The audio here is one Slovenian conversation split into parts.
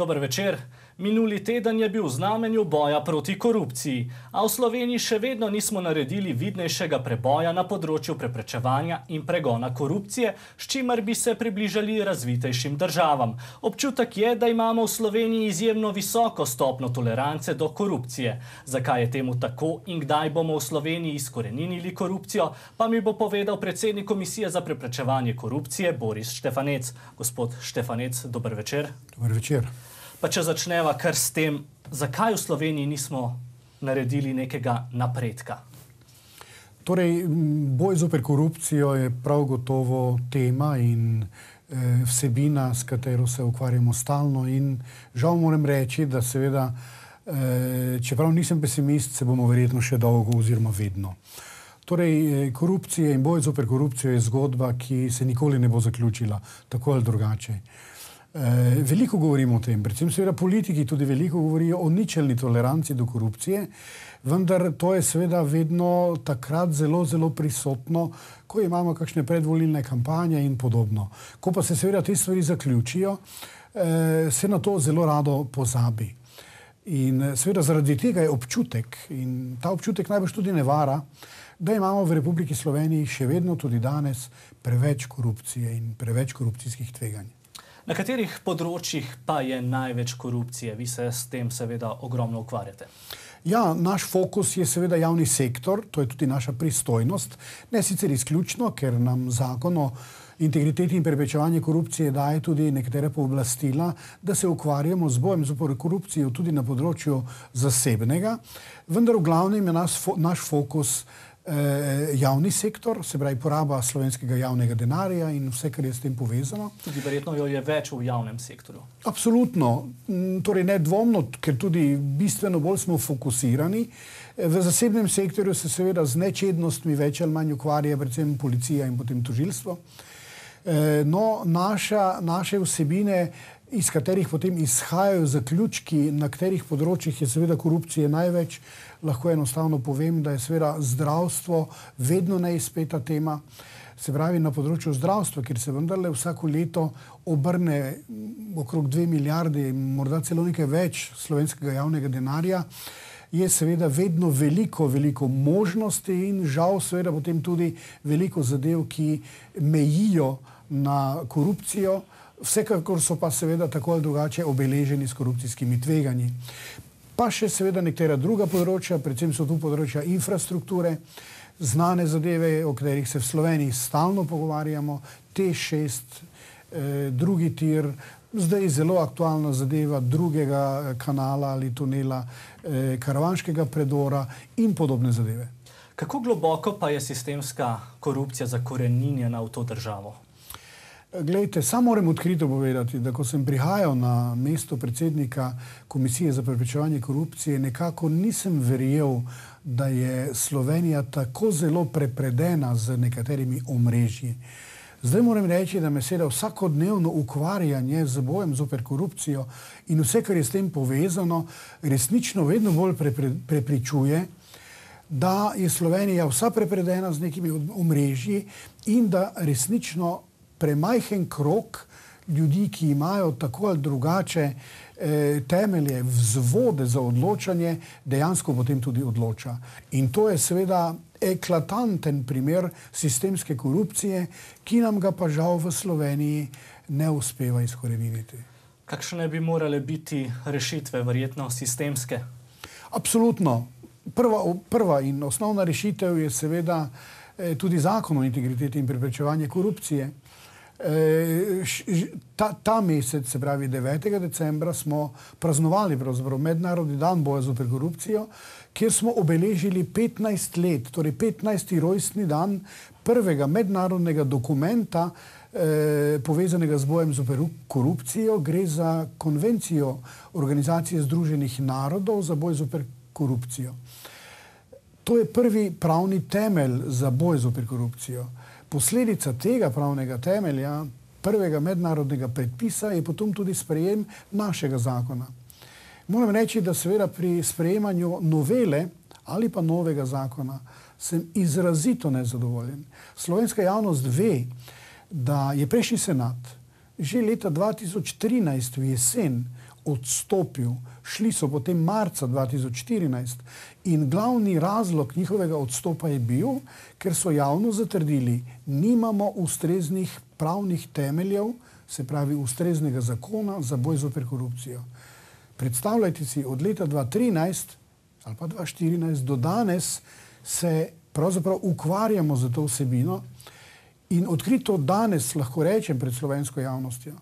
Dober večer. Minuli teden je bil v znamenju boja proti korupciji, a v Sloveniji še vedno nismo naredili vidnejšega preboja na področju preprečevanja in pregona korupcije, s čimer bi se približali razvitejšim državam. Občutek je, da imamo v Sloveniji izjemno visoko stopnjo tolerance do korupcije. Zakaj je temu tako in kdaj bomo v Sloveniji izkoreninili korupcijo, pa mi bo povedal predsednik Komisije za preprečevanje korupcije Boris Štefanec. Gospod Štefanec, dober večer. Dober večer. Pa če začneva kar s tem, zakaj v Sloveniji nismo naredili nekega napredka? Torej, boj zoper korupcijo je prav gotovo tema in vsebina, s katero se ukvarjamo stalno, in žal moram reči, da seveda, čeprav nisem pesimist, se bomo verjetno še dolgo oziroma vedno. Torej, korupcija in boj zoper korupcijo je zgodba, ki se nikoli ne bo zaključila, tako ali drugače. Veliko govorimo o tem, predvsem seveda politiki tudi veliko govorijo o ničelni toleranci do korupcije, vendar to je seveda vedno takrat zelo, zelo prisotno, ko imamo kakšne predvolilne kampanje in podobno. Ko pa se seveda te stvari zaključijo, se na to zelo rado pozabi. In seveda zaradi tega je občutek, in ta občutek najbrž tudi ne vara, da imamo v Republiki Sloveniji še vedno tudi danes preveč korupcije in preveč korupcijskih tveganj. Na katerih področjih pa je največ korupcije? Vi se s tem seveda ogromno ukvarjate. Ja, naš fokus je seveda javni sektor, to je tudi naša pristojnost. Ne sicer izključno, ker nam zakon o integriteti in preprečevanju korupcije daje tudi nekatere pooblastila, da se ukvarjamo z bojem zoper korupcijo tudi na področju zasebnega, vendar v glavnem je naš fokus javni sektor, se pravi poraba slovenskega javnega denarja in vse, kar je s tem povezano. Tudi verjetno jo je več v javnem sektorju. Absolutno. Torej nedvomno, ker tudi bistveno bolj smo fokusirani. V zasebnem sektorju se seveda z nečednostmi več ali manj ukvarja predvsem policija in potem tožilstvo. No, naše vsebine, iz katerih potem izhajajo zaključki, na katerih področjih je seveda korupcije največ, lahko enostavno povem, da je seveda zdravstvo vedno neizpeta tema. Se pravi, na področju zdravstva, kjer se vendarle vsako leto obrne okrog 2 milijardi, morda celo nekaj več slovenskega javnega denarja, je seveda vedno veliko možnosti in žal seveda potem tudi veliko zadev, ki mejijo na korupcijo, vsekakor so pa seveda tako ali drugače obeleženi s korupcijskimi tveganji. Pa še seveda nekatera druga področja, predvsem so tu področja infrastrukture, znane zadeve, o katerih se v Sloveniji stalno pogovarjamo, T6, drugi tir, zdaj zelo aktualna zadeva drugega kanala ali tunela, karavanškega predora in podobne zadeve. Kako globoko pa je sistemska korupcija zakoreninjena v to državo? Glejte, sam moram odkrito povedati, da ko sem prihajal na mesto predsednika Komisije za preprečevanje korupcije, nekako nisem verjel, da je Slovenija tako zelo prepredena z nekaterimi omrežji. Zdaj moram reči, da me seveda vsakodnevno ukvarjanje z bojem zoper korupcijo in vse, kar je s tem povezano, resnično vedno bolj prepričuje, da je Slovenija vsa prepredena z nekimi omrežji in da resnično premajhen krog ljudi, ki imajo tako ali drugače temelje, vzvode za odločanje, dejansko potem tudi odloča. In to je seveda eklatanten primer sistemske korupcije, ki nam ga pa žal v Sloveniji ne uspeva izkoreniniti. Kakšne bi morale biti rešitve, verjetno sistemske? Absolutno. Prva in osnovna rešitev je seveda tudi zakon o integriteti in preprečevanju korupcije. Ta mesec, se pravi 9. decembra, smo praznovali Mednarodni dan boja zoper korupcijo, kjer smo obeležili 15 let, torej 15. rojstni dan prvega mednarodnega dokumenta povezanega z bojem zoper korupcijo. Gre za konvencijo Organizacije združenih narodov za boj zoper korupcijo. To je prvi pravni temelj za boj zoper korupcijo. Posledica tega pravnega temelja, prvega mednarodnega predpisa, je potem tudi sprejem našega zakona. Moram reči, da seveda pri sprejemanju novele ali pa novega zakona sem izrazito nezadovoljen. Slovenska javnost ve, da je prejšnji senat že leta 2013 v jesen odstopil. Šli so potem marca 2014 in glavni razlog njihovega odstopa je bil, ker so javno zatrdili, nimamo ustreznih pravnih temeljev, se pravi ustreznega zakona za boj zoper korupcijo. Predstavljajte si, od leta 2013 ali pa 2014 do danes se pravzaprav ukvarjamo za to vsebino in odkrito danes lahko rečem pred slovensko javnostjo,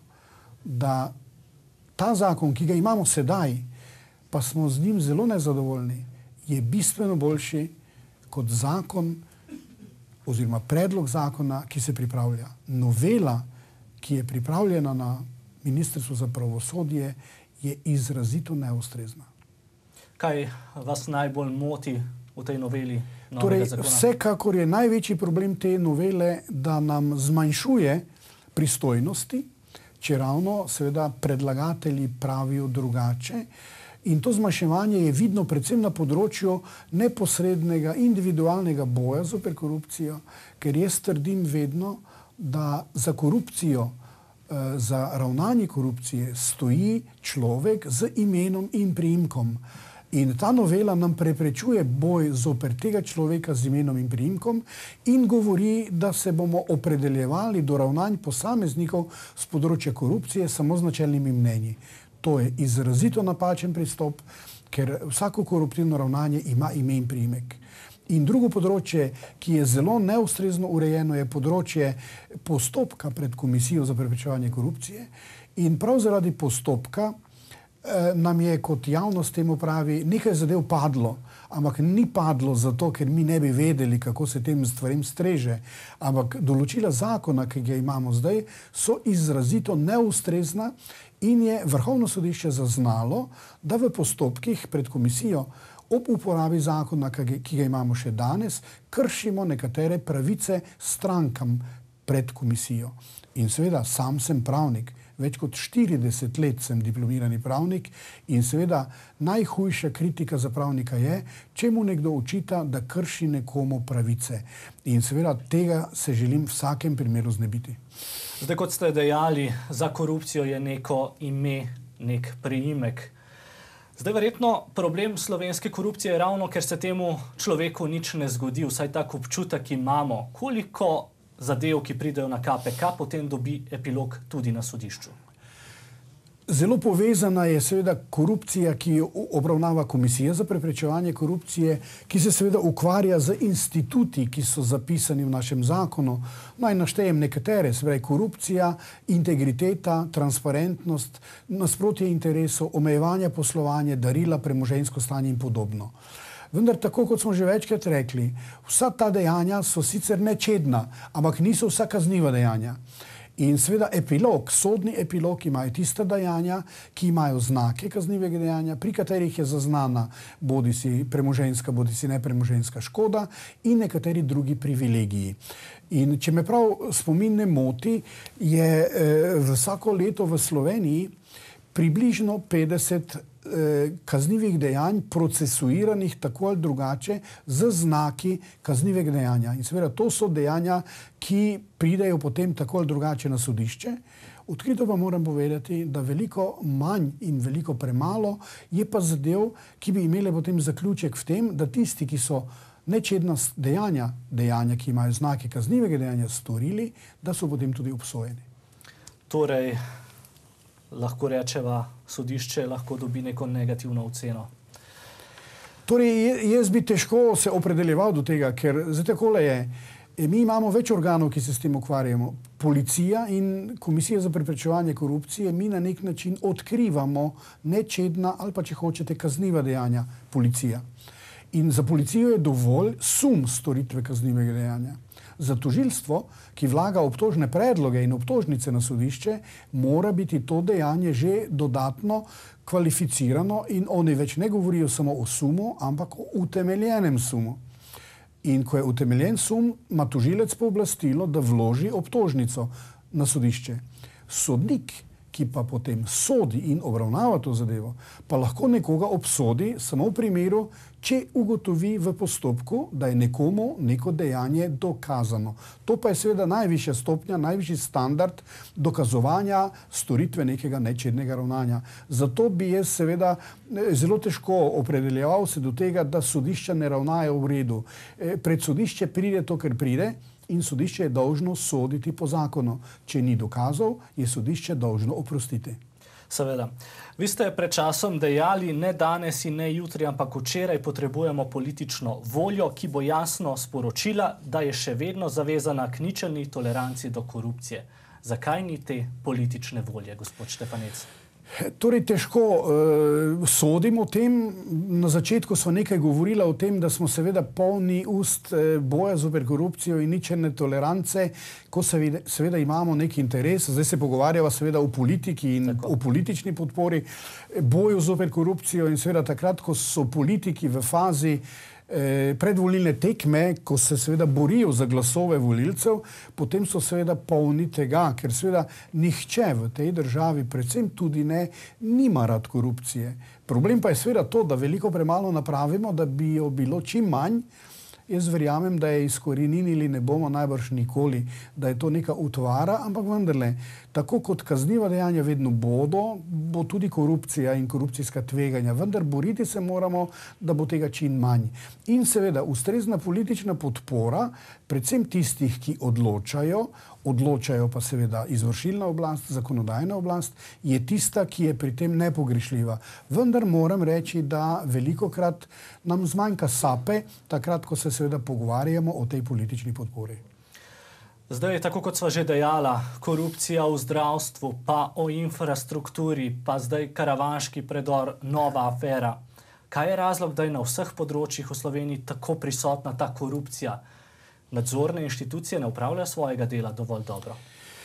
da ta zakon, ki ga imamo sedaj, pa smo z njim zelo nezadovoljni, je bistveno boljši kot zakon oziroma predlog zakona, ki se pripravlja. Novela, ki je pripravljena na Ministrstvu za pravosodje, je izrazito neustrezna. Kaj vas najbolj moti v tej noveli novega Torej, zakona? vsekakor je največji problem te novele, da nam zmanjšuje pristojnosti, če ravno seveda predlagatelji pravijo drugače. In to zmanjševanje je vidno predvsem na področju neposrednega individualnega boja zoper korupcijo, ker jaz trdim vedno, da za korupcijo, za ravnanje korupcije stoji človek z imenom in priimkom. In ta novela nam preprečuje boj zoper tega človeka z imenom in priimkom in govori, da se bomo opredeljevali do ravnanj posameznikov z področja korupcije samo z načelnimi mnenji. To je izrazito napačen pristop, ker vsako koruptivno ravnanje ima ime in priimek. In drugo področje, ki je zelo neustrezno urejeno, je področje postopka pred Komisijo za preprečevanje korupcije. In prav zaradi postopka nam je, kot javnost temu pravi, nekaj zadev padlo, ampak ni padlo zato, ker mi ne bi vedeli, kako se tem stvarem streže, ampak določila zakona, ki ga imamo zdaj, so izrazito neustrezna in je Vrhovno sodišče zaznalo, da v postopkih pred komisijo ob uporabi zakona, ki ga imamo še danes, kršimo nekatere pravice strankam pred komisijo. In seveda, sam sem pravnik. Več kot 40 let sem diplomirani pravnik in seveda najhujša kritika za pravnika je, če mu nekdo očita, da krši nekomu pravice. In seveda tega se želim v vsakem primeru znebiti. Zdaj, kot ste dejali, za korupcijo je neko ime, nek priimek. Zdaj, verjetno problem slovenske korupcije je ravno, ker se temu človeku nič ne zgodi, vsaj tak občutek imamo. Koliko zadev, ki pridejo na KPK, potem dobi epilog tudi na sodišču? Zelo povezana je seveda korupcija, ki jo obravnava Komisija za preprečevanje korupcije, ki se seveda ukvarja z instituti, ki so zapisani v našem zakonu. Naj naštejem nekatere, se pravi korupcija, integriteta, transparentnost, nasprotje interesov, omejevanje poslovanja, darila, premoženjsko stanje in podobno. Vendar, tako kot smo že večkrat rekli, vsa ta dejanja so sicer nečedna, ampak niso vsa kazniva dejanja. In seveda epilog, sodni epilog imajo tista dejanja, ki imajo znake kaznivega dejanja, pri katerih je zaznana bodisi premoženjska, bodisi nepremoženjska škoda in nekateri drugi privilegiji. In če me prav spomin ne moti, je vsako leto v Sloveniji približno 50 kaznivih dejanj procesuiranih tako ali drugače z znaki kaznivega dejanja. In seveda to so dejanja, ki pridejo potem tako ali drugače na sodišče. Odkrito pa moram povedati, da veliko manj in veliko premalo je pa zadev, ki bi imele potem zaključek v tem, da tisti, ki so nečedna dejanja, ki imajo znake kaznivega dejanja, storili, da so potem tudi obsojeni. Torej, lahko rečeva, sodišče lahko dobi neko negativno oceno. Torej, jaz bi težko se opredeljeval do tega, ker zdaj takole je. Mi imamo več organov, ki se s tem ukvarjamo. Policija in Komisija za preprečevanje korupcije, mi na nek način odkrivamo nečedna ali pa, če hočete, kazniva dejanja policija. In za policijo je dovolj sum storitve kaznivega dejanja. Za tožilstvo, ki vlaga obtožne predloge in obtožnice na sodišče, mora biti to dejanje že dodatno kvalificirano in oni več ne govorijo samo o sumu, ampak o utemeljenem sumu. In ko je utemeljen sum, ima tožilec pooblastilo, da vloži obtožnico na sodišče. Sodnik, ki pa potem sodi in obravnava to zadevo, pa lahko nekoga obsodi samo v primeru, če ugotovi v postopku, da je nekomu neko dejanje dokazano. To pa je seveda najvišja stopnja, najvišji standard dokazovanja storitve nekega nečednega ravnanja. Zato bi jaz seveda zelo težko opredeljeval se do tega, da sodišča ne ravnajo v redu. Pred sodišče pride to, kar pride, in sodišče je dolžno soditi po zakonu. Če ni dokazov, je sodišče dolžno oprostiti. Seveda. Vi ste pred časom dejali, ne danes in ne jutri, ampak včeraj potrebujemo politično voljo, ki bo jasno sporočila, da je še vedno zavezana k ničelni toleranci do korupcije. Zakaj ni te politične volje, gospod Štefanec? Torej, težko sodim o tem. Na začetku smo nekaj govorili o tem, da smo seveda polni ust boja zoper korupcijo in ničelne tolerance, ko seveda imamo neki interes. Zdaj se pogovarjava seveda o politiki in o politični podpori boju zoper korupcijo in seveda takrat, ko so politiki v fazi predvolilne tekme, ko se seveda borijo za glasove volilcev, potem so seveda polni tega, ker seveda nihče v tej državi, predvsem tudi ne, nima rad korupcije. Problem pa je seveda to, da veliko premalo napravimo, da bi jo bilo čim manj. Jaz verjamem, da je izkoreninili ne bomo najbrž nikoli, da je to neka utvara, ampak vendarle, tako kot kazniva dejanja vedno bo tudi korupcija in korupcijska tveganja. Vendar boriti se moramo, da bo tega čim manj. In seveda ustrezna politična podpora, predvsem tistih, ki odločajo pa seveda izvršilna oblast, zakonodajna oblast, je tista, ki je pri tem nepogrešljiva. Vendar moram reči, da velikokrat nam zmanjka sape, takrat, ko se seveda pogovarjamo o tej politični podpori. Zdaj, tako kot sva že dejala, korupcija v zdravstvu, pa o infrastrukturi, pa zdaj karavanški predor, nova afera. Kaj je razlog, da je na vseh področjih v Sloveniji tako prisotna ta korupcija? Nadzorne inštitucije ne upravljajo svojega dela dovolj dobro?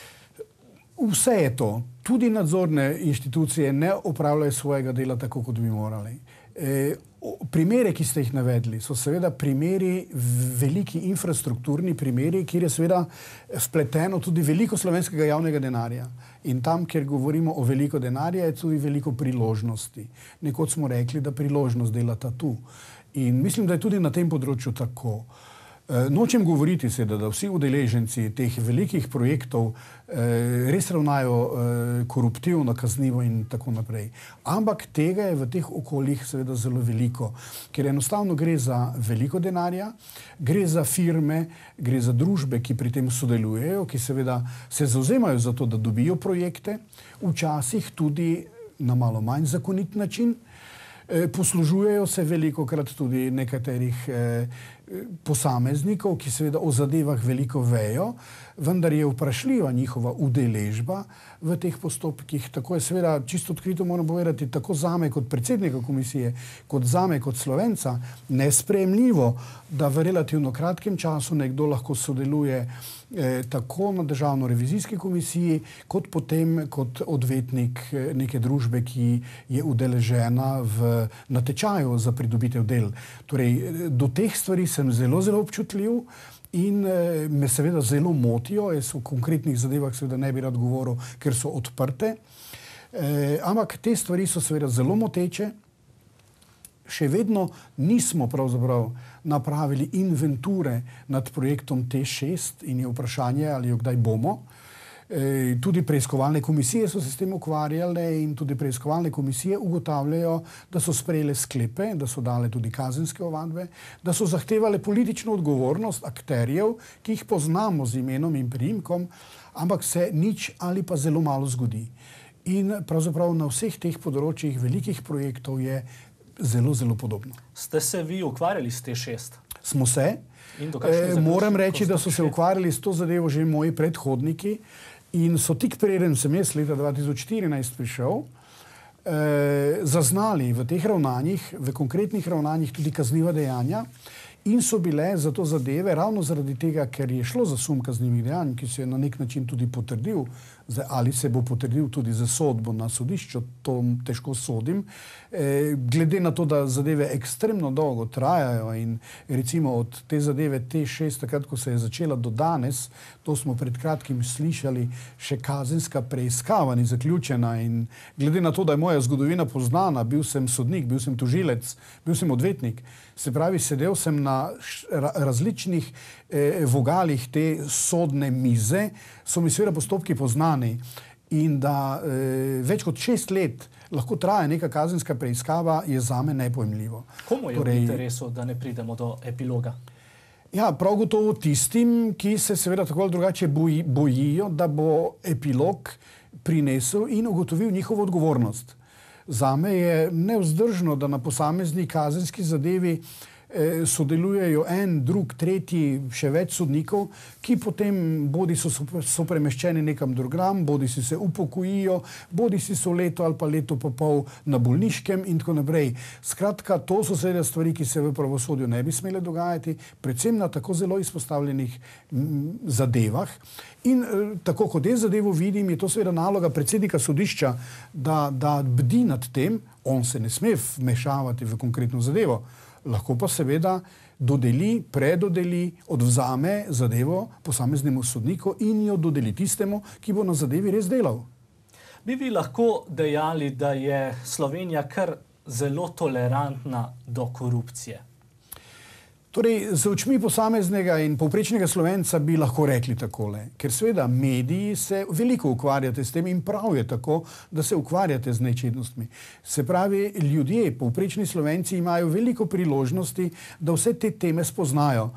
Vse je to. Tudi nadzorne inštitucije ne upravljajo svojega dela tako, kot bi morali. Primere, ki ste jih navedli, so seveda primeri, veliki infrastrukturni primeri, kjer je seveda vpleteno tudi veliko slovenskega javnega denarja. In tam, kjer govorimo o veliko denarja, je tudi veliko priložnosti. Nekoč smo rekli, da priložnost delata tu. In mislim, da je tudi na tem področju tako. Nočem govoriti seveda, da vsi udeleženci teh velikih projektov res ravnajo koruptivno, kaznivo in tako naprej. Ampak tega je v teh okoljih seveda zelo veliko, ker enostavno gre za veliko denarja, gre za firme, gre za družbe, ki pri tem sodelujejo, ki seveda se zavzemajo za to, da dobijo projekte, včasih tudi na malo manj zakonit način. Poslužujejo se velikokrat tudi nekaterih posameznikov, ki seveda o zadevah veliko vejo, vendar je vprašljiva njihova udeležba v teh postopkih. Tako je seveda, čisto odkrito moram povedati, tako zame kot predsednika komisije, kot zame kot Slovenca, nesprejemljivo, da v relativno kratkem času nekdo lahko sodeluje tako na Državno revizijski komisiji, kot potem kot odvetnik neke družbe, ki je udeležena v natečaju za pridobitev del. Torej, do teh stvari sem zelo, zelo občutljiv in me seveda zelo motijo. Jaz v konkretnih zadevah seveda ne bi rad govoril, ker so odprte. Ampak te stvari so seveda zelo moteče. Še vedno nismo pravzaprav napravili inventure nad projektom T6 in je vprašanje, ali jo kdaj bomo. Tudi preiskovalne komisije so se s tem ukvarjale in tudi preiskovalne komisije ugotavljajo, da so sprejele sklepe, da so dale tudi kazenske ovadbe, da so zahtevale politično odgovornost akterjev, ki jih poznamo z imenom in priimkom, ampak se nič ali pa zelo malo zgodi. In pravzaprav na vseh teh področjih velikih projektov je zelo, zelo podobno. Ste se vi ukvarjali s T6? Smo se. Moram reči, da so se ukvarjali s to zadevo že moji predhodniki in so tik preden sem jaz leta 2014 prišel, zaznali v teh ravnanjih, v konkretnih ravnanjih tudi kazniva dejanja in so bile za to zadeve ravno zaradi tega, ker je šlo za sum kaznivih dejanj, ki se je na nek način tudi potrdil Zdaj, ali se bo potrdil tudi za sodbo na sodišču, to težko sodim. Glede na to, da zadeve ekstremno dolgo trajajo in recimo od te zadeve T6, takrat, ko se je začela do danes, to smo pred kratkim slišali, še kazenska preiskava ni zaključena in glede na to, da je moja zgodovina poznana, bil sem sodnik, bil sem tožilec, bil sem odvetnik, se pravi, sedel sem na različnih vogalih te sodne mize, so mi seveda postopki poznani in da več kot 6 let lahko traja neka kazenska preiskava, je zame nepojmljivo. Komu je v interesu, da ne pridemo do epiloga? Ja, prav gotovo tistim, ki se seveda tako ali drugače bojijo, da bo epilog prinesel in ugotovil njihovo odgovornost. Zame je nevzdržno, da na posamezni kazenski zadevi sodelujejo en, drug, tretji, še več sodnikov, ki potem bodi so premeščeni nekam drugam, bodi si se upokojijo, bodi si so leto ali pa leto pa pol na bolniškem in tako naprej. Skratka, to so seveda stvari, ki se v pravosodju ne bi smele dogajati, predvsem na tako zelo izpostavljenih zadevah. In tako kot jaz zadevo vidim, je to seveda naloga predsednika sodišča, da bdi nad tem, on se ne sme vmešavati v konkretno zadevo. Lahko pa seveda dodeli, predodeli, odvzame zadevo posameznemu sodniku in jo dodeli tistemu, ki bo na zadevi res delal. Bi vi lahko dejali, da je Slovenija kar zelo tolerantna do korupcije? Torej, z očmi posameznega in povprečnega Slovenca bi lahko rekli takole, ker seveda mediji se veliko ukvarjate s tem in prav je tako, da se ukvarjate z nečednostmi. Se pravi, ljudje, povprečni Slovenci imajo veliko priložnosti, da vse te teme spoznajo.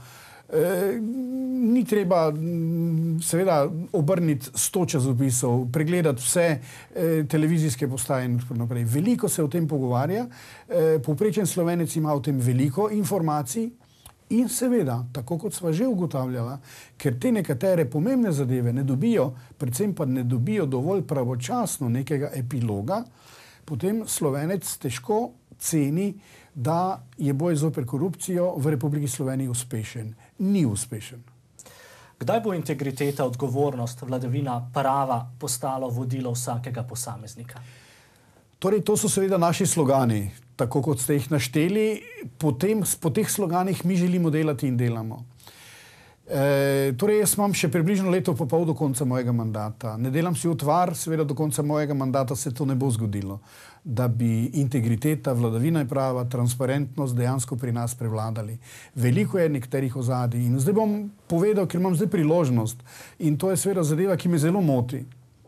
Ni treba seveda obrniti 100 časopisov, pregledati vse televizijske postaje in tako naprej. Veliko se o tem pogovarja, povprečen Slovenec ima o tem veliko informacij. In seveda, tako kot sva že ugotavljala, ker te nekatere pomembne zadeve ne dobijo, predvsem pa ne dobijo dovolj pravočasno nekega epiloga, potem Slovenec težko ceni, da je boj zoper korupcijo v Republiki Sloveniji uspešen. Ni uspešen. Kdaj bo integriteta, odgovornost, vladavina prava postalo vodilo vsakega posameznika? Torej, to so seveda naši slogani, tako kot ste jih našteli, po teh sloganih mi želimo delati in delamo. Torej, jaz imam še približno leto pa pol do konca mojega mandata. Ne delam si utvar, seveda do konca mojega mandata se to ne bo zgodilo, da bi integriteta, vladavina prava, transparentnost dejansko pri nas prevladali. Veliko je nekaterih ozadij in zdaj bom povedal, ker imam zdaj priložnost in to je seveda zadeva, ki me zelo moti.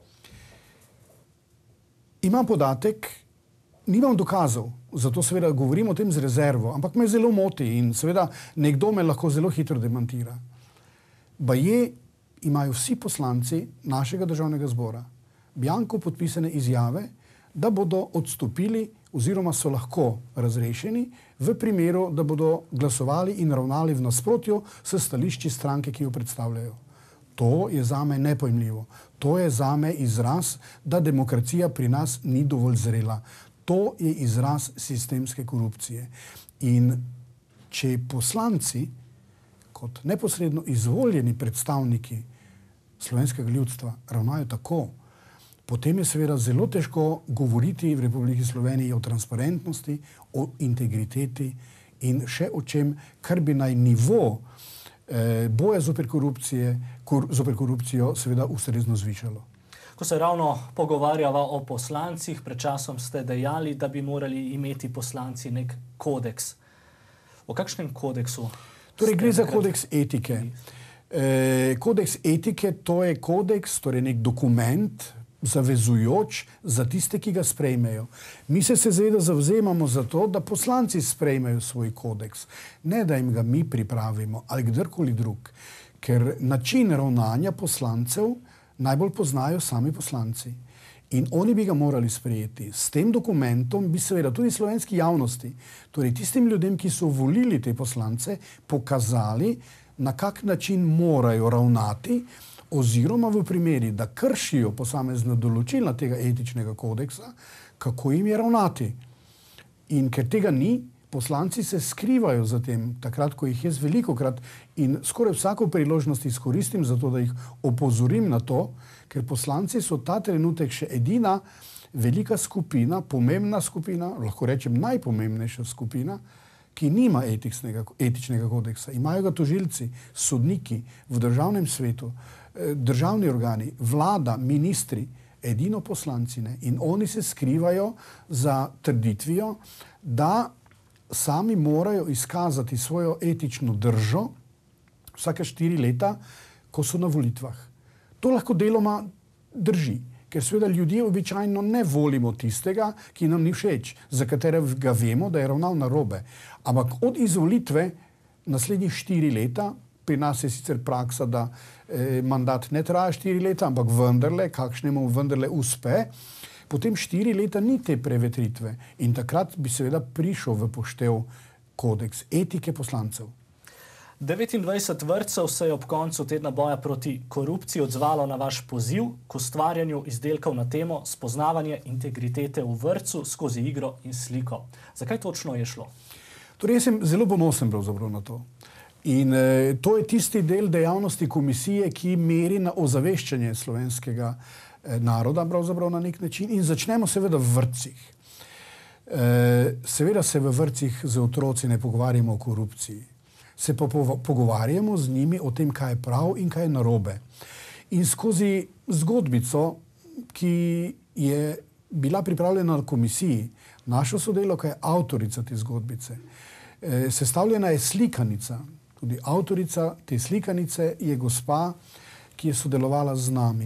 Imam podatek, nimam dokazov, zato seveda govorim o tem z rezervo, ampak me zelo moti in seveda nekdo me lahko zelo hitro demantira. Baje imajo vsi poslanci našega državnega zbora bianko podpisane izjave, da bodo odstopili oziroma so lahko razrešeni v primeru, da bodo glasovali in ravnali v nasprotju s stališči stranke, ki jo predstavljajo. To je zame nepojmljivo. To je zame izraz, da demokracija pri nas ni dovolj zrela. To je izraz sistemske korupcije. In če poslanci, kot neposredno izvoljeni predstavniki slovenskega ljudstva, ravnajo tako, potem je seveda zelo težko govoriti v Republiki Sloveniji o transparentnosti, o integriteti in še o čem, kar bi naj nivo boja zoper korupcijo seveda ustrezno zvišalo. Ko se ravno pogovarjava o poslancih, pred časom ste dejali, da bi morali imeti poslanci nek kodeks. O kakšnem kodeksu? Torej, gre za kodeks etike. Kodeks etike, to je kodeks, torej nek dokument, zavezujoč za tiste, ki ga sprejmejo. Mi se seveda zavzemamo za to, da poslanci sprejmejo svoj kodeks. Ne, da jim ga mi pripravimo ali kdorkoli drug. Ker način ravnanja poslancev najbolj poznajo sami poslanci. In oni bi ga morali sprejeti. S tem dokumentom bi seveda tudi slovenski javnosti, torej tistim ljudem, ki so volili te poslance, pokazali, na kak način morajo ravnati, oziroma v primeri, da kršijo posamezna določila tega etičnega kodeksa, kako jim je ravnati. In ker tega ni, Poslanci se skrivajo za tem, takrat, ko jih jaz velikokrat in skoraj vsako priložnost izkoristim za to, da jih opozorim na to, ker poslanci so ta trenutek še edina velika skupina, pomembna skupina, lahko rečem najpomembnejša skupina, ki nima etičnega kodeksa. Imajo ga tožilci, sodniki v državnem svetu, državni organi, vlada, ministri, edino poslanci ne. In oni se skrivajo za trditvijo, da sami morajo izkazati svojo etično držo vsake 4 leta, ko so na volitvah. To lahko deloma drži, ker seveda ljudje običajno ne volimo tistega, ki nam ni všeč, za katerega vemo, da je ravnal narobe. Ampak od izvolitve naslednjih 4 leta, pri nas je sicer praksa, da mandat ne traja 4 leta, ampak vendarle, kakšnemu vendarle uspe, potem 4 leta ni te prevetritve in takrat bi seveda prišel v poštev kodeks etike poslancev. 29 vrtcev se je ob koncu tedna boja proti korupciji odzvalo na vaš poziv k ustvarjanju izdelkov na temo spoznavanje integritete v vrtcu skozi igro in sliko. Zakaj točno je šlo? Torej, jaz sem zelo ponosen pravzaprav na to. In to je tisti del dejavnosti komisije, ki meri na ozaveščanje slovenskega naroda pravzaprav na nek način in začnemo seveda v vrtcih. Seveda se v vrtcih z otroci ne pogovarjamo o korupciji. Se pa pogovarjamo z njimi o tem, kaj je prav in kaj je narobe. In skozi zgodbico, ki je bila pripravljena na komisiji, naša sodelavka je avtorica te zgodbice. Sestavljena je slikanica. Tudi avtorica te slikanice je gospa, ki je sodelovala z nami.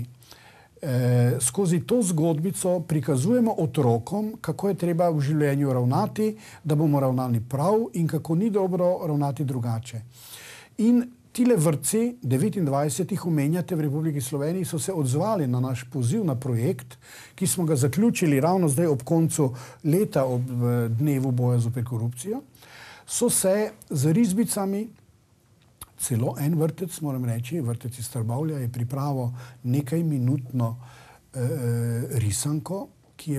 Skozi to zgodbico prikazujemo otrokom, kako je treba v življenju ravnati, da bomo ravnali prav in kako ni dobro ravnati drugače. In tile vrtci, 29 jih omenjate v Republiki Sloveniji, so se odzvali na naš poziv na projekt, ki smo ga zaključili ravno zdaj ob koncu leta, ob dnevu boja zoper korupcijo, so se z risbicami, celo en vrtec, moram reči, vrtec iz Trbovlja je pripravil nekajminutno risanko, ki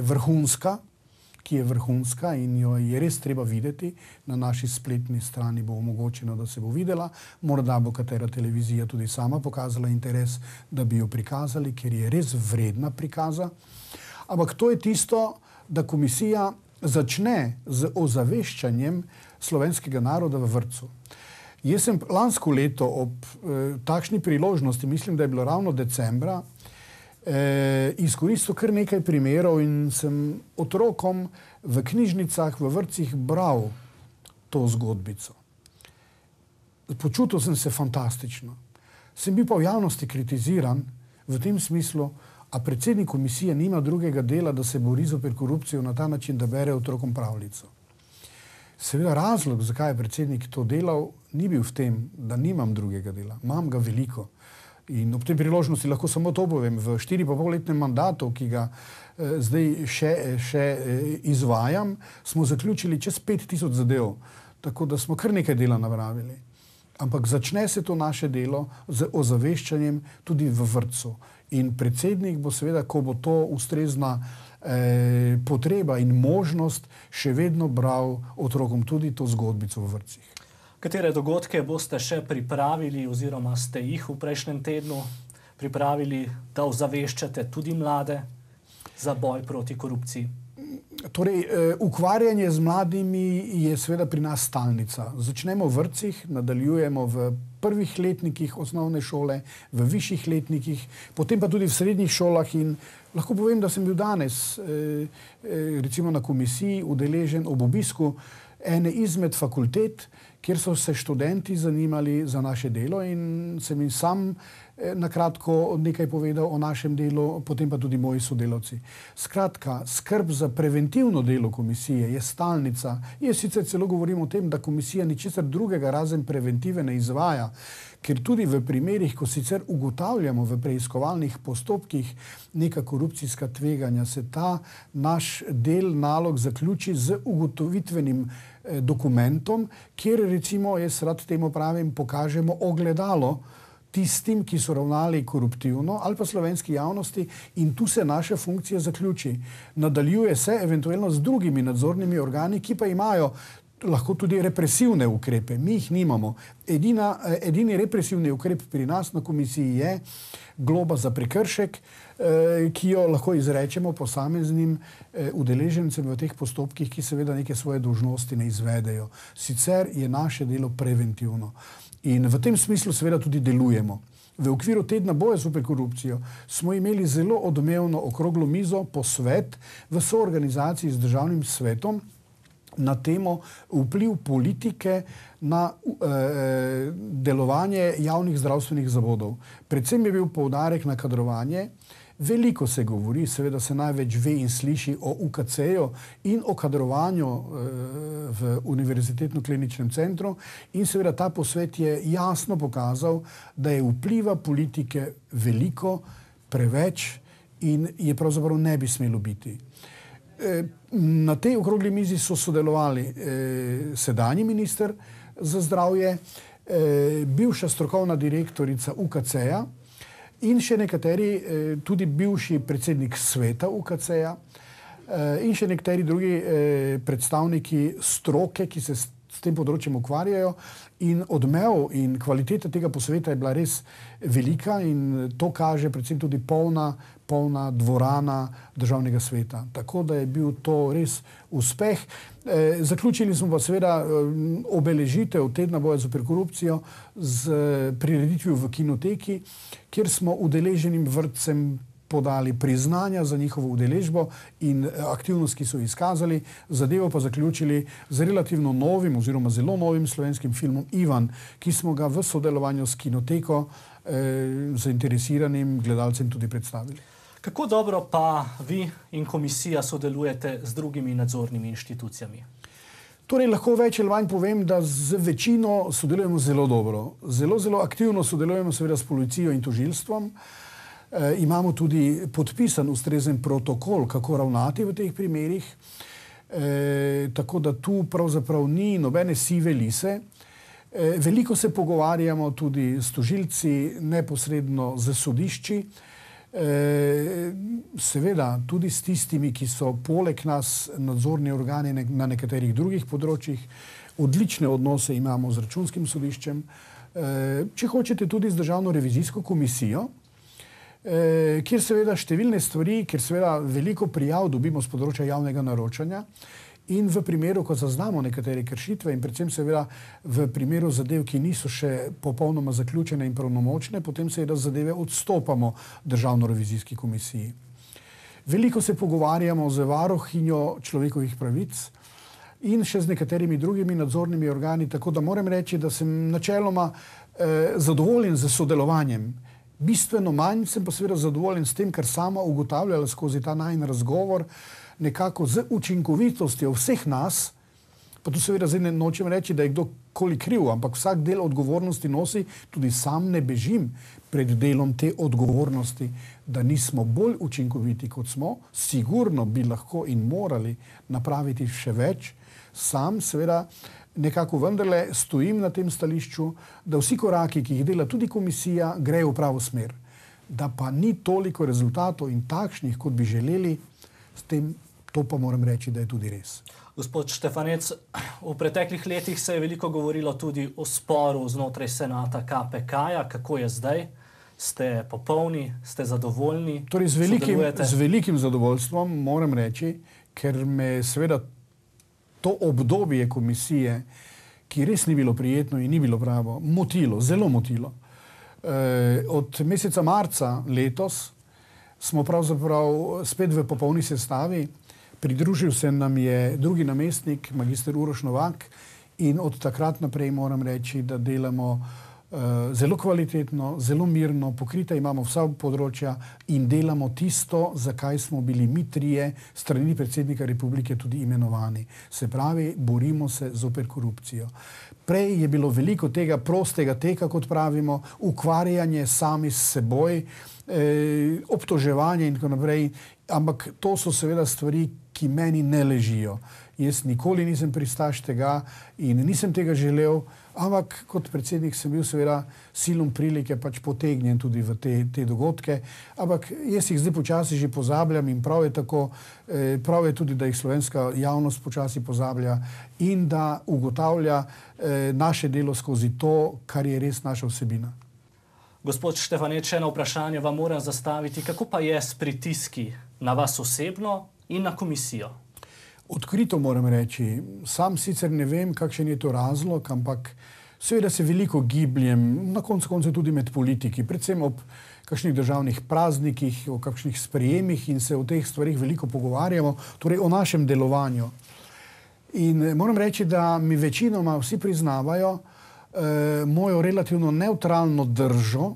je vrhunska in jo je res treba videti. Na naši spletni strani bo omogočeno, da se bo videla. Morda bo katera televizija tudi sama pokazala interes, da bi jo prikazali, ker je res vredna prikaza. Ampak to je tisto, da komisija začne z ozaveščanjem slovenskega naroda v vrtcu. Jaz sem lansko leto ob takšni priložnosti, mislim, da je bilo ravno decembra, izkoristil kar nekaj primerov in sem otrokom v knjižnicah, v vrtcih bral to zgodbico. Počutil sem se fantastično. Sem bil pa v javnosti kritiziran v tem smislu, a predsednik komisije nima drugega dela, da se bori zoper korupcijo na ta način, da bere otrokom pravljico. Seveda razlog, zakaj je predsednik to delal, ni bil v tem, da nimam drugega dela. Imam ga veliko. In ob tej priložnosti lahko samo to povem. V 4,5-letnem mandatu, ki ga zdaj še izvajam, smo zaključili čez 5000 zadev. Tako da smo kar nekaj dela napravili. Ampak začne se to naše delo z ozaveščanjem tudi v vrtcu. In predsednik bo seveda, ko bo to ustrezna potreba in možnost, še vedno bral otrokom tudi to zgodbico v vrtcih. Katere dogodke boste še pripravili oziroma ste jih v prejšnjem tednu pripravili, da ozaveščate tudi mlade za boj proti korupciji? Torej, ukvarjanje z mladimi je seveda pri nas stalnica. Začnemo v vrtcih, nadaljujemo v prvih letnikih osnovne šole, v višjih letnikih, potem pa tudi v srednjih šolah in lahko povem, da sem bil danes recimo na komisiji udeležen ob obisku ene izmed fakultet, kjer so se študenti zanimali za naše delo in sem jim sam na kratko nekaj povedal o našem delu, potem pa tudi moji sodelavci. Skratka, skrb za preventivno delo komisije je stalnica. Jaz sicer celo govorim o tem, da komisija ničesar drugega razen preventive ne izvaja, ker tudi v primerih, ko sicer ugotavljamo v preiskovalnih postopkih neka korupcijska tveganja, se ta naš del nalog zaključi z ugotovitvenim dokumentom, kjer recimo, jaz rad temu pravim, pokažemo ogledalo tistim, ki so ravnali koruptivno ali pa slovenski javnosti in tu se naša funkcija zaključi. Nadaljuje se eventualno z drugimi nadzornimi organi, ki pa imajo lahko tudi represivne ukrepe. Mi jih nimamo. Edini represivni ukrep pri nas na komisiji je globa za prekršek, ki jo lahko izrečemo posameznim udeležencem v teh postopkih, ki seveda neke svoje dolžnosti ne izvedejo. Sicer je naše delo preventivno. In v tem smislu seveda tudi delujemo. V okviru tedna boja zoper korupcijo smo imeli zelo odmevno okroglo mizo, posvet v soorganizaciji z Državnim svetom na temo vpliv politike na delovanje javnih zdravstvenih zavodov. Predvsem je bil poudarek na kadrovanje. Veliko se govori, seveda se največ ve in sliši o UKC-ju in o kadrovanju v Univerzitetnem kliničnem centru in seveda ta posvet je jasno pokazal, da je vpliva politike veliko, preveč in je pravzaprav ne bi smelo biti. Na tej okrogli mizi so sodelovali sedanji minister za zdravje, bivša strokovna direktorica UKC-ja in še nekateri, tudi bivši predsednik sveta UKC-ja in še nekateri drugi predstavniki stroke, ki se s tem področjem ukvarjajo. In odmev in kvaliteta tega posveta je bila res velika in to kaže predvsem tudi polna dvorana Državnega sveta. Tako da je bil to res uspeh. Zaključili smo pa seveda obeležitev tedna boja zoper korupcijo z prireditvijo v Kinoteki, kjer smo udeleženim vrtcem podali priznanja za njihovo udeležbo in aktivnost, ki so izkazali. Zadevo pa zaključili z relativno novim oziroma zelo novim slovenskim filmom Ivan, ki smo ga v sodelovanju s Kinoteko zainteresiranim gledalcem tudi predstavili. Kako dobro pa vi in komisija sodelujete z drugimi nadzornimi inštitucijami? Torej, lahko več ali manj povem, da z večino sodelujemo zelo dobro. Zelo aktivno sodelujemo seveda s policijo in tožilstvom. Imamo tudi podpisan ustrezen protokol, kako ravnati v teh primerih. Tako da tu pravzaprav ni nobene sive lise. Veliko se pogovarjamo tudi s tožilci, neposredno z sodišči. Seveda tudi s tistimi, ki so poleg nas nadzorni organi na nekaterih drugih področjih. Odlične odnose imamo z Računskim sodiščem. Če hočete tudi z Državno revizijsko komisijo, kjer seveda številne stvari, kjer seveda veliko prijav dobimo z področja javnega naročanja in v primeru, ko zaznamo nekatere kršitve in predvsem seveda v primeru zadev, ki niso še popolnoma zaključene in pravnomočne, potem seveda zadeve odstopamo Državno revizijski komisiji. Veliko se pogovarjamo z varuhinjo človekovih pravic in še z nekaterimi drugimi nadzornimi organi, tako da moram reči, da sem načeloma zadovoljen z sodelovanjem. Bistveno manj sem pa seveda zadovoljen s tem, kar sama ugotavljala skozi ta najin razgovor, nekako z učinkovitostjo vseh nas, pa tu seveda zdaj ne nočem reči, da je kdorkoli kriv, ampak vsak del odgovornosti nosi, tudi sam ne bežim pred delom te odgovornosti, da nismo bolj učinkoviti kot smo, sigurno bi lahko in morali napraviti še več. Sam seveda nekako vendarle stojim na tem stališču, da vsi koraki, ki jih dela tudi komisija, grejo v pravo smer. Da pa ni toliko rezultatov in takšnih, kot bi želeli, s tem to pa moram reči, da je tudi res. Gospod Štefanec, v preteklih letih se je veliko govorilo tudi o sporu znotraj senata KPK-ja. Kako je zdaj? Ste popolni? Ste zadovoljni? Torej, z velikim zadovoljstvom moram reči, ker me seveda to obdobje komisije, ki res ni bilo prijetno in ni bilo pravo, motilo, zelo motilo. Od meseca marca letos smo pravzaprav spet v popolni sestavi. Pridružil se nam je drugi namestnik, magister Uroš Novak, in od takrat naprej moram reči, da delamo zelo kvalitetno, zelo mirno, pokrita imamo vsa področja in delamo tisto, za kaj smo bili mi trije strani predsednika republike tudi imenovani. Se pravi, borimo se zoper korupcijo. Prej je bilo veliko tega prostega teka, kot pravimo, ukvarjanje sami s seboj, obtoževanje in tako naprej, ampak to so seveda stvari, ki meni ne ležijo. Jaz nikoli nisem pristaš tega in nisem tega želel, ampak kot predsednik sem bil seveda silom prilike pač potegnjen tudi v te dogodke. Ampak jaz jih zdaj počasi že pozabljam in prav je tako, prav je tudi, da jih slovenska javnost počasi pozablja in da ugotavlja naše delo skozi to, kar je res naša vsebina. Gospod Štefanec, še eno vprašanje vam moram zastaviti. Kako pa je s pritiski na vas osebno in na komisijo? Odkrito moram reči, sam sicer ne vem, kakšen je to razlog, ampak seveda se veliko gibljem, na koncu koncev tudi med politiki, predvsem ob kakšnih državnih praznikih, o kakšnih sprejemih in se o teh stvarih veliko pogovarjamo, torej o našem delovanju. In moram reči, da mi večinoma vsi priznavajo mojo relativno nevtralno držo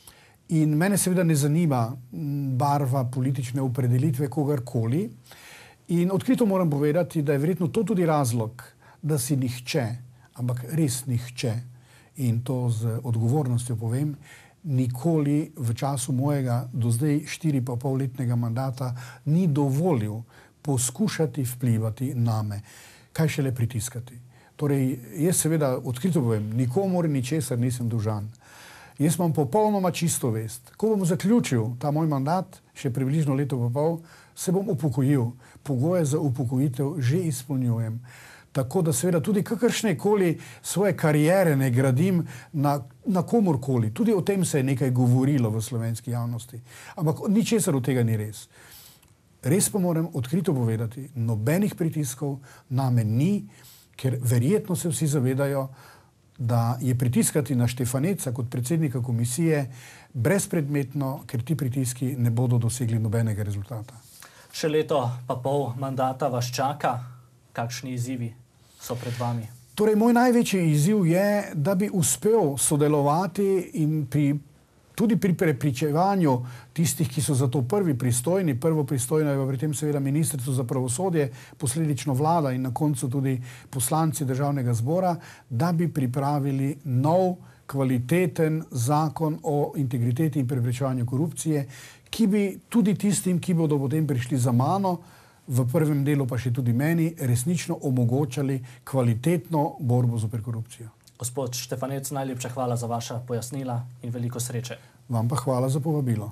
in mene seveda ne zanima barva politične opredelitve kogarkoli. In odkrito moram povedati, da je verjetno to tudi razlog, da si nihče, ampak res nihče, in to z odgovornostjo povem, nikoli v času mojega do zdaj 4,5-letnega mandata ni dovolil poskušati vplivati name, kaj šele pritiskati. Torej, jaz seveda odkrito povem, nikomor ničesar nisem dolžan. Jaz imam popolnoma čisto vest. Ko bom zaključil ta moj mandat, še približno leto pa pol, se bom upokojil. Pogoje za upokojitev že izpolnjujem. Tako da seveda tudi kakršnekoli svoje kariere ne gradim na komorkoli. Tudi o tem se je nekaj govorilo v slovenski javnosti. Ampak ničesar od tega ni res. Res pa moram odkrito povedati, nobenih pritiskov name ni, ker verjetno se vsi zavedajo, da je pritiskati na Štefaneca kot predsednika komisije brezpredmetno, ker ti pritiski ne bodo dosegli nobenega rezultata. Še leto pa pol mandata vas čaka. Kakšni izzivi so pred vami? Torej, moj največji izziv je, da bi uspel sodelovati in tudi pri prepričevanju tistih, ki so za to prvi pristojni. Prvo pristojno je pri tem seveda Ministrstvo za pravosodje, posledično vlada in na koncu tudi poslanci Državnega zbora, da bi pripravili nov, kvaliteten zakon o integriteti in preprečevanju korupcije, ki bi tudi tistim, ki bodo potem prišli za mano, v prvem delu pa še tudi meni, resnično omogočali kvalitetno borbo zoper korupcijo. Gospod Štefanec, najlepša hvala za vaša pojasnila in veliko sreče. Vam pa hvala za povabilo.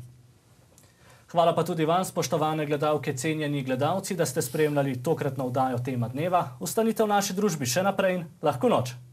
Hvala pa tudi vam, spoštovane gledalke, cenjeni gledalci, da ste spremljali tokratno oddajo Tema dneva. Ostanite v naši družbi še naprej in lahko noč.